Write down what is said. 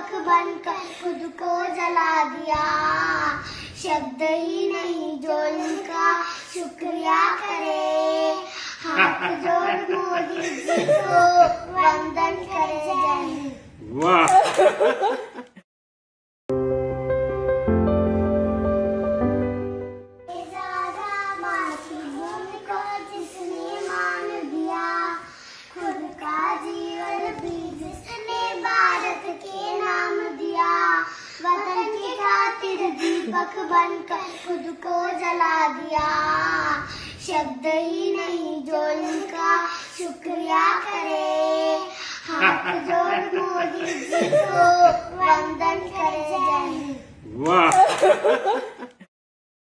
दीपक बनकर खुद को जला दिया। शब्द ही नहीं जो इनका शुक्रिया करे, हाथ जोड़ मोदी जी को वंदन करे। जय हिंद। वाह। दीपक बनकर खुद को जला दिया। शब्द ही नहीं जो इनका शुक्रिया करे, हाथ जोड़ मोदी जी को वंदन करे। जय हिंद। वाह।